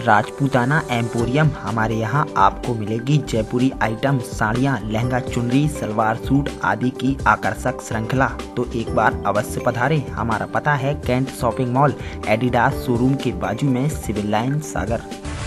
Rajputana emporium. हमारे यहाँ आपको मिलेगी जयपुरी आइटम, साड़ियाँ, लहंगा, चुनरी, सलवार सूट आदि की आकर्षक श्रृंखला। तो एक बार अवश्य पधारें। हमारा पता है Cantt shopping mall, Adidas showroom के बाजू में, सिविल लाइन, सागर।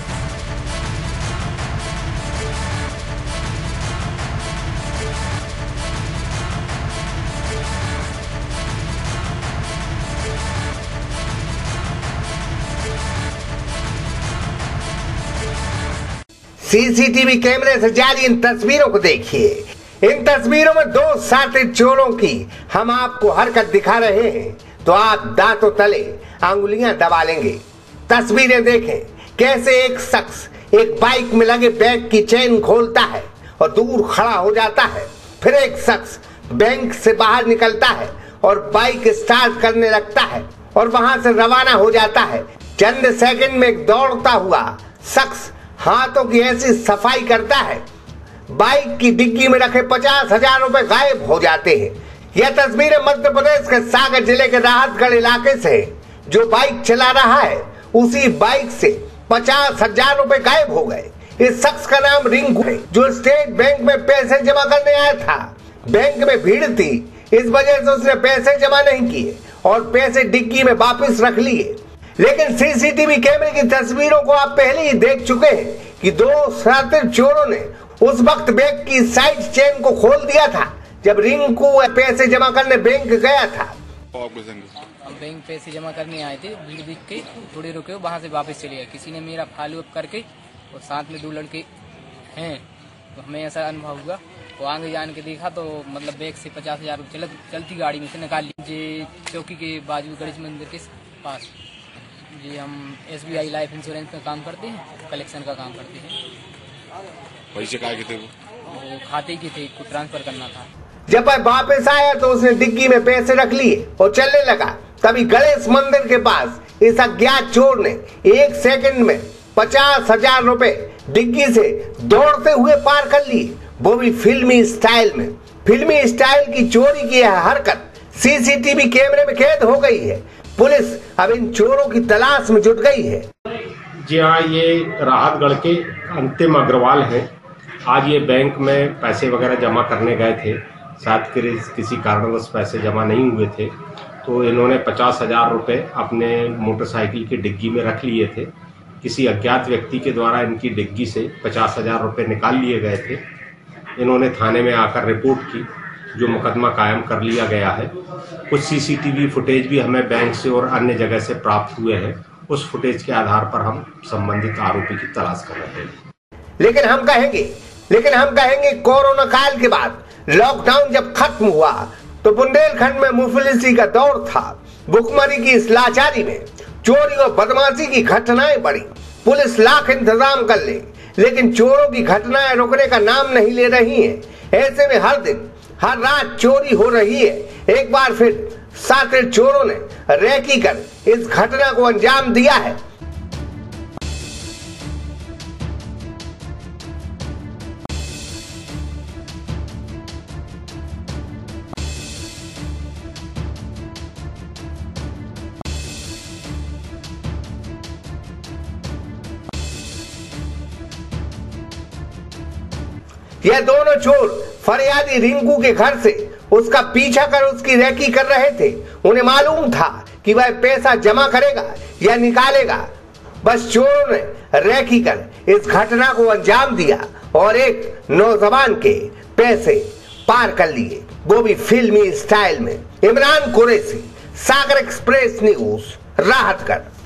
सीसीटीवी कैमरे से जारी इन तस्वीरों को देखिए। इन तस्वीरों में दो शातिर चोरों की हम आपको हरकत दिखा रहे हैं तो आप दांतों तले अंगुलियां दबा लेंगे। तस्वीरें देखें कैसे एक शख्स एक बाइक में लगे बैग की चेन खोलता है और दूर खड़ा हो जाता है। फिर एक शख्स बैंक से बाहर निकलता है और बाइक स्टार्ट करने लगता है और वहां से रवाना हो जाता है। चंद सेकंड में दौड़ता हुआ शख्स हाथों की ऐसी सफाई करता है, बाइक की डिग्गी में रखे 50,000 रुपए गायब हो जाते हैं। यह तस्वीरें मध्य प्रदेश के सागर जिले के राहतगढ़ इलाके से। जो बाइक चला रहा है उसी बाइक से 50,000 रुपए गायब हो गए। इस शख्स का नाम रिंकू है, जो स्टेट बैंक में पैसे जमा करने आया था। बैंक में भीड़ थी, इस वजह से उसने पैसे जमा नहीं किए और पैसे डिग्गी में वापस रख लिए। लेकिन सीसीटीवी कैमरे की तस्वीरों को आप पहले ही देख चुके हैं कि दो शातिर चोरों ने उस वक्त बैग की साइड चेन को खोल दिया था जब रिंकू पैसे जमा करने बैंक गया था। हम बैंक पैसे जमा करने आए थे, भीड़ देख के थोड़े रुके, वहाँ से वापस चले गए। किसी ने मेरा फॉलो अप करके और साथ में दो लड़के हैं, तो हमें ऐसा अनुभव हुआ। तो आगे जान के देखा तो मतलब बैग से 50,000 रुपये चलती गाड़ी में से निकाल लीजिए। चौकी के बाजू गणेश मंदिर के पास जी हम SBI लाइफ इंश्योरेंस का काम करते हैं, कलेक्शन का काम करते हैं। पैसे कहाँ के थे? वो खाते के थे, कुछ ट्रांसफर करना था। जब वह वापस आया तो उसने डिग्गी में पैसे रख लिए और चलने लगा। तभी गणेश मंदिर के पास इस अज्ञात चोर ने 1 सेकंड में 50,000 रुपए डिग्गी से दौड़ते हुए पार कर लिए, वो भी फिल्मी स्टाइल में। फिल्मी स्टाइल की चोरी की यह हरकत सीसीटीवी कैमरे में कैद हो गई है। पुलिस अब इन चोरों की तलाश में जुट गई है। जी हाँ, ये राहतगढ़ के अंतिम अग्रवाल हैं। आज ये बैंक में पैसे वगैरह जमा करने गए थे, शायद किसी कारणवश पैसे जमा नहीं हुए थे, तो इन्होंने 50,000 रुपये अपने मोटरसाइकिल की डिग्गी में रख लिए थे। किसी अज्ञात व्यक्ति के द्वारा इनकी डिग्गी से 50,000 रुपये निकाल लिए गए थे। इन्होंने थाने में आकर रिपोर्ट की, जो मुकदमा कायम कर लिया गया है। कुछ सीसीटीवी फुटेज भी हमें बैंक से और अन्य जगह से प्राप्त हुए हैं। उस फुटेज के आधार पर हम संबंधित आरोपी की तलाश कर रहे हैं। लेकिन हम कहेंगे कोरोना काल के बाद लॉकडाउन जब खत्म हुआ तो बुंदेलखंड में मुफलिसी का दौर था। भुखमरी की इस लाचारी में चोरी और बदमाशी की घटनाएं बढ़ी। पुलिस लाख इंतजाम कर ले, लेकिन चोरों की घटनाएं रुकने का नाम नहीं ले रही है। ऐसे में हर दिन हर रात चोरी हो रही है। एक बार फिर शातिर चोरों ने रेकी कर इस घटना को अंजाम दिया है। यह दोनों चोर फरियादी रिंकू के घर से उसका पीछा कर उसकी रेकी कर रहे थे। उन्हें मालूम था कि वह पैसा जमा करेगा या निकालेगा। बस चोरों ने रेकी कर इस घटना को अंजाम दिया और एक नौजवान के पैसे पार कर लिए, वो भी फिल्मी स्टाइल में। Imran Qureshi, Sagar express news, Rahatgarh.